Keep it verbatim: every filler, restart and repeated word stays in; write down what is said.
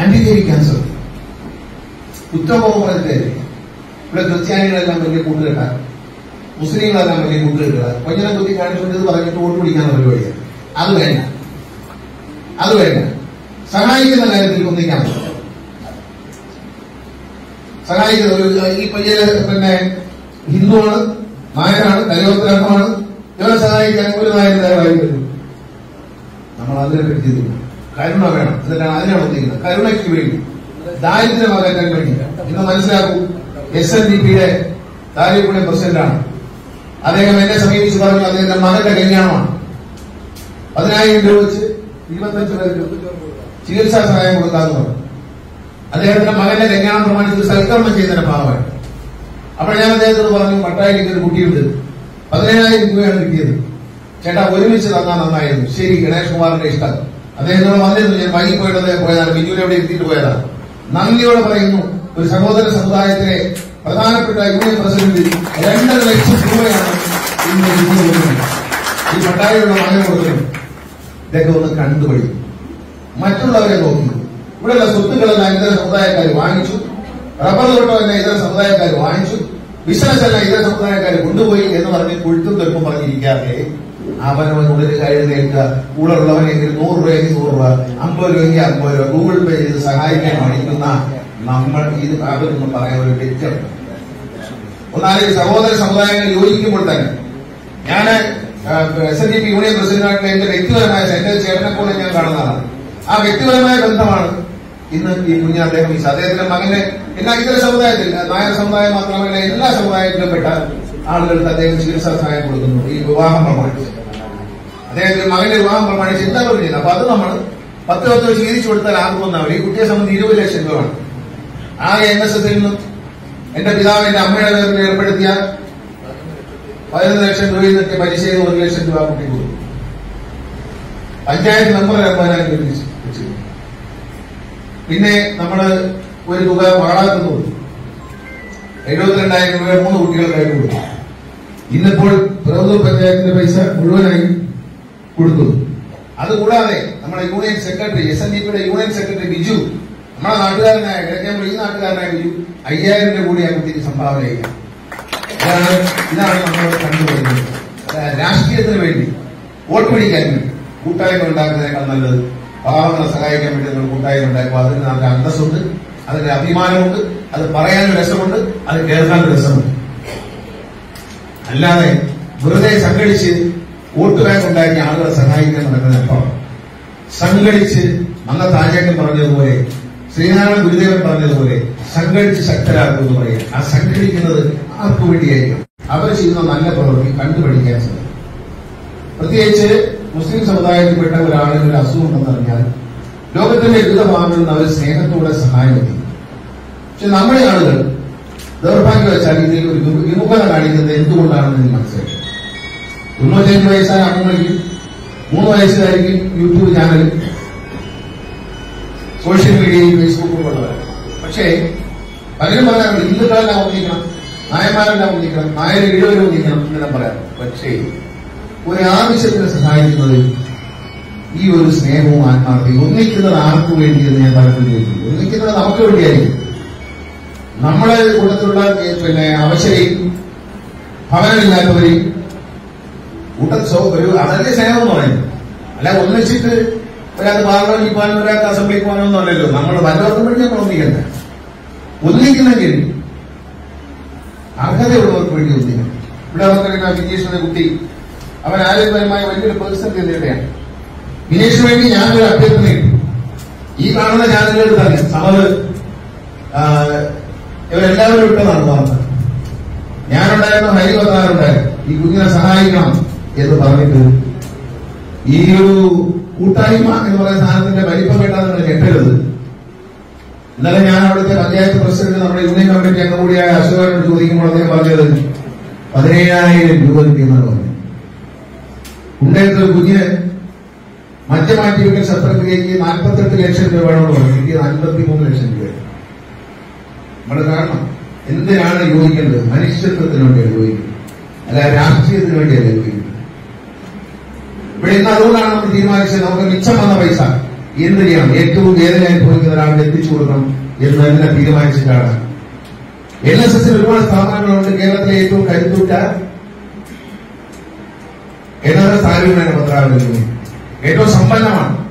അംഗീകരിക്കാൻ ശ്രമിക്കും. കുറ്റബോധത്തെ ഇവിടെ ക്രിസ്ത്യാനികളെല്ലാം വലിയ കൂട്ടുകെട്ടാൻ, മുസ്ലിങ്ങളെല്ലാം വലിയ കൂട്ടുകെട്ടുക, കൊഞ്ഞനെ കുത്തി കാണിച്ചുകൊണ്ട് ഇത് പറഞ്ഞിട്ട് വോട്ട് പിടിക്കാനുള്ള പരിപാടിയാണ്. അത് വേണ്ട, അത് വേണ്ട. സഹായിക്കുന്ന കാര്യത്തിൽ ഒന്നിക്കാൻ സഹായിക്കുന്ന ഒരു ഈ പയ്യന് പിന്നെ ഹിന്ദുവാണ്, നായനാണ്, കലോത്തരമാണ്, ഇവരെ സഹായിക്കാൻ ഒരു നായൻ തയ്യാറായി വരുന്നു. നമ്മൾ അതിനെ പറ്റി കരുണ വേണം. എന്നിട്ടാണ് അതിനാണ് ഒന്നിക്കുന്നത്. കരുണയ്ക്ക് വേണ്ടി, ദാരിദ്ര്യം അകറ്റാൻ വേണ്ടി. ഇന്ന് മനസ്സിലാക്കൂ, എസ് എൻ ഡി പിയുടെ താലൂക്കുടെ പ്രസിഡന്റാണ് അദ്ദേഹം. എന്നെ സമീപിച്ച് പറഞ്ഞു അദ്ദേഹത്തിന്റെ മകന്റെ കല്യാണമാണ്, പതിനായിരം രൂപ വെച്ച് ഇരുപത്തഞ്ച് പേർക്ക് ചികിത്സാ സഹായം കൊടുക്കാമെന്ന് പറഞ്ഞു. അദ്ദേഹത്തിന്റെ മകന്റെ കല്യാണം പ്രമാണിച്ച് സൽക്കർമ്മം ചെയ്യുന്നതിന്റെ ഭാഗമായി. അപ്പോൾ ഞാൻ അദ്ദേഹത്തോട് പറഞ്ഞു, മട്ടായിലേക്ക് ഒരു കുട്ടിയുണ്ട്, പതിനേഴായിരം രൂപയാണ് കിട്ടിയത്, ചേട്ടാ ഒരുമിച്ച് തന്നാൽ നന്നായിരുന്നു. ശരി, ഗണേഷ് കുമാറിന്റെ ഇഷ്ടം. അദ്ദേഹത്തോട് വന്നിരുന്നു. ഞാൻ വൈകി പോയിട്ട് അദ്ദേഹം പോയതാണ്, ബിജുവിനെ എവിടെ എത്തിയിട്ട് പോയതാണ്. നന്ദിയോടെ പറയുന്നു, ഒരു സഹോദര സമുദായത്തിലെ പ്രധാനപ്പെട്ട യൂണിയൻ പ്രസിഡന്റ് രണ്ടര ലക്ഷം രൂപയാണ് ഇന്ന് ഈ മട്ടായിലുള്ള മകന് കൊടുക്കുന്നത്. ഇതൊക്കെ ഒന്ന് കണ്ടുപഠിക്കും. മറ്റുള്ളവരെ നോക്കി ഇവിടെയുള്ള സ്വത്തുക്കളെല്ലാം ഇതര സമുദായക്കാർ വാങ്ങിച്ചു, റബ്ബർ തോട്ടമെല്ലാം ഇതര സമുദായക്കാർ വാങ്ങിച്ചു, ബിസിനസ് എല്ലാം ഇതര സമുദായക്കാർ കൊണ്ടുപോയി എന്ന് പറഞ്ഞ് കുഴുത്തും തെറുപ്പും പറഞ്ഞിരിക്കാതെ അവനവനുള്ളിൽ കഴുതേൽക്കുക. കൂടെ ഉള്ളവനെങ്കിൽ നൂറ് രൂപയെങ്കിൽ നൂറ് രൂപ, അമ്പത് രൂപയെങ്കിൽ അമ്പത് രൂപ ഗൂഗിൾ പേ ചെയ്ത് സഹായിക്കാൻ മടിക്കുന്ന നമ്മൾ ഇത് അവരൊന്നും പറയാൻ ഒരു തെറ്റുണ്ട്. ഒന്നാലും സഹോദര സമുദായങ്ങൾ യോജിക്കുമ്പോൾ തന്നെ ഞാൻ S N D P union പ്രസിഡന്റായിട്ട് എന്റെ വ്യക്തിപരമായ എന്റെ ചേട്ടനെ പോലെ ഞാൻ കാണുന്നതാണ്. ആ വ്യക്തിപരമായ ബന്ധമാണ് ഇന്ന് ഈ കുഞ്ഞ് അദ്ദേഹം അദ്ദേഹത്തിന്റെ മകന്റെ എല്ലാ ഇതര സമുദായത്തിൽ, നായർ സമുദായം മാത്രമല്ല എല്ലാ സമുദായത്തിലും പെട്ട ആളുകൾക്ക് അദ്ദേഹം ചികിത്സാ സഹായം കൊടുക്കുന്നു. ഈ വിവാഹം പ്രമാണിച്ച് അദ്ദേഹത്തിന്റെ മകന്റെ വിവാഹം പ്രമാണിച്ച് എന്താ പറയുന്നത്. അപ്പൊ അത് നമ്മൾ പത്ത് പത്ത് വെച്ച് വീതിച്ചു കൊടുത്താൽ ആകുമെന്നവർ ഈ കുട്ടിയെ സംബന്ധിച്ച് ഇരുപത് ലക്ഷം രൂപയാണ്. ആകെ എൻ എസ് എസിൽ നിന്നും എന്റെ പിതാവ് എന്റെ അമ്മയുടെ പേരിൽ ഏർപ്പെടുത്തിയ പതിനൊന്ന് ലക്ഷം രൂപയിൽ നിന്നൊക്കെ പലിശ ചെയ്ത് ഒരു ലക്ഷം രൂപ കുട്ടി കൊടുക്കും. പഞ്ചായത്ത് മെമ്പർ പതിനായിരം രൂപ വെച്ചു. പിന്നെ നമ്മള് ഒരു തുക വാടാത്തുന്നു കൊടുത്തു. എഴുപത്തിരണ്ടായിരം രൂപ മൂന്ന് കുട്ടികൾക്കായിട്ട് കൊടുത്തു. ഇന്നിപ്പോൾ പിറവൂർ പഞ്ചായത്തിന്റെ പൈസ മുഴുവനായി കൊടുക്കുന്നു. അതുകൂടാതെ നമ്മുടെ union secretary, S N D പിയുടെ യൂണിയൻ സെക്രട്ടറി ബിജു, നമ്മുടെ നാട്ടുകാരനായ കിഴക്കേമ്പുഴ ഈ നാട്ടുകാരനായ ബിജു അയ്യായിരം രൂപ കൂടി ആ കുട്ടിക്ക് സംഭാവന ചെയ്യുക. ഇതാണ് ഇതാണ് നമ്മൾ കണ്ടുവരുന്നത്. രാഷ്ട്രീയത്തിന് വേണ്ടി, വോട്ട് പിടിക്കാൻ വേണ്ടി കൂട്ടായ്മ ഉണ്ടാക്കുന്നതിനേക്കാൾ നല്ലത് പാവങ്ങളെ സഹായിക്കാൻ വേണ്ടി നമ്മൾ കൂട്ടായ്മ ഉണ്ടാക്കുമ്പോൾ അതിന് നമുക്ക് അന്തസ്സുണ്ട്, അതിന്റെ അഭിമാനമുണ്ട്, അത് പറയാനും രസമുണ്ട്, അത് കേൾക്കാനും രസമുണ്ട്. അല്ലാതെ വെറുതെ സംഘടിച്ച് വോട്ട് ബാങ്ക് ഉണ്ടാക്കി ആളുകളെ സഹായിക്കാൻ നടക്കുന്നതിനപ്പുറം സംഘടിച്ച് അന്ന താജേക്കൻ പറഞ്ഞതുപോലെ, ശ്രീനാരായണ ഗുരുദേവൻ പറഞ്ഞതുപോലെ സംഘടിച്ച് ശക്തരാക്കുമെന്ന് പറയുക. ആ സംഘടിക്കുന്നത് ആർക്കു വേണ്ടിയായിരിക്കും? അവർ ചെയ്യുന്ന നല്ല പ്രവൃത്തി കണ്ടുപഠിക്കാൻ സാധിക്കും. പ്രത്യേകിച്ച് മുസ്ലിം സമുദായത്തിൽപ്പെട്ട ഒരാളിന് ഒരു അസുഖം ഉണ്ടെന്നറിഞ്ഞാൽ ലോകത്തിന്റെ വിവിധ ഭാഗങ്ങളിൽ നിന്ന് അവർ സ്നേഹത്തോടെ സഹായം എത്തിക്കും. പക്ഷെ നമ്മുടെ ആളുകൾ ദൗർഭാഗ്യവശാൽ ഇതിൽ ഒരു വിമുഖത കാണിക്കുന്നത് എന്തുകൊണ്ടാണെന്ന് എനിക്ക് മനസ്സിലാക്കി. തൊണ്ണൂറ്റഞ്ച് വയസ്സായ അമ്മയ്ക്കും മൂന്ന് വയസ്സുകാരിക്കും യൂട്യൂബ് ചാനൽ, സോഷ്യൽ മീഡിയയിൽ ഫേസ്ബുക്കും ഉള്ളവരാണ്. പക്ഷേ പലരും പറയാറുണ്ട് ഹിന്ദുക്കളെല്ലാം ഒന്നിക്കണം, നായന്മാരെല്ലാം ഒന്നിക്കണം, നായർ ഇഴവരും ഒന്നിക്കണം എന്നെല്ലാം പറയാറുണ്ട്. പക്ഷേ ഒരു ആവശ്യത്തിന് സഹായിക്കുന്നത് ഈ ഒരു സ്നേഹവും ആത്മാർത്ഥയും ഒന്നിക്കുന്നത് ആർക്കു വേണ്ടിയെന്ന് ഞാൻ പലപ്പോഴും ചോദിക്കുന്നു. ഒന്നിക്കുന്നത് നമുക്ക് വേണ്ടിയായിരിക്കും. നമ്മളെ കൂട്ടത്തിലുള്ള പിന്നെ അവശരെയും ഭവനമില്ലാത്തവരെയും കൂട്ട ഒരു അതല്ലേ സ്നേഹം എന്ന് പറയുന്നത്. അല്ല ഒന്നിച്ചിട്ട് ഒരാൾക്ക് പാർലമെന്റിൽ പോകാനും ഒരാൾക്ക് അസംബ്ലിക്ക് പോകാനൊന്നും അല്ലല്ലോ. നമ്മൾ വല്ലവർക്കും വേണ്ടി നമ്മൾ ഒന്നിക്കണ്ട. ഒന്നിക്കുന്നെങ്കിൽ അർഹതയുള്ളവർക്ക് വേണ്ടി ഒന്നിക്കണം. ഇവിടെ നമുക്കറിയാം വിജേഷ് എന്ന കുട്ടി, അവൻ ആരോഗ്യപരമായ വലിയൊരു പ്രതിസന്ധി നേരിടുകയാണ്. വിനേഷിന് വേണ്ടി ഞാനൊരു അഭ്യർത്ഥനയുണ്ട്. ഈ കാണുന്ന ചാനലുകൾ തന്നെ സമത് ഇവരെല്ലാവരും ഇട്ടതാണ് വാർത്ത. ഞാനുണ്ടായിരുന്നു, ഹരി വന്നാറുണ്ടായിരുന്നു. ഈ കുഞ്ഞിനെ സഹായിക്കണം എന്ന് പറഞ്ഞിട്ട് ഈ ഒരു കൂട്ടായ്മ എന്ന് പറയുന്ന സാധനത്തിന്റെ വലിപ്പം കേട്ടാൽ നിങ്ങൾ ഞെട്ടരുത്. ഇന്നലെ ഞാൻ അവിടുത്തെ പഞ്ചായത്ത് പ്രസിഡന്റ് നമ്മുടെ യൂണിയൻ കമ്മിറ്റി അംഗം കൂടിയായ അശോകനോട് ചോദിക്കുമ്പോൾ അദ്ദേഹം പറഞ്ഞത് പതിനേഴായിരം രൂപ കിട്ടിയെന്നാണ് പറഞ്ഞത്. ഉണ്ടായിരുന്ന ഒരു കുഞ്ഞിന് മറ്റ് മാറ്റിവെക്കൽ ശസ്ത്രക്രിയക്ക് നാൽപ്പത്തെട്ട് ലക്ഷം രൂപ വേണമെന്ന് പറഞ്ഞു. കിട്ടിയത് അൻപത്തിമൂന്ന് ലക്ഷം രൂപ. നമ്മൾ കാണണം എന്തിനാണ് യോജിക്കേണ്ടത്. മനുഷ്യത്വത്തിന് വേണ്ടിയാണ് യോജിക്കുന്നത്, അല്ല രാഷ്ട്രീയത്തിന് വേണ്ടിയല്ല യോജിക്കുന്നത്. ഇവിടെ ഇന്ന് അതുകൊണ്ടാണ് നമ്മൾ തീരുമാനിച്ചത് നമുക്ക് മിച്ചം വന്ന പൈസ എന്ത് ചെയ്യണം. ഏറ്റവും വേദന അനുഭവിക്കുന്ന ഒരാൾക്ക് എത്തിച്ചു കൊടുക്കണം എന്ന് തന്നെ തീരുമാനിച്ചിട്ടാണ്. എൻ എസ് എസിൽ ഒരുപാട് സ്ഥാപനങ്ങളുണ്ട്. കേരളത്തിലെ ഏറ്റവും കരുത്തുറ്റ എൻ എസ് എസ് ആരോഗ്യ പത്രാവലി ഏറ്റവും സമ്പന്നമാണ്.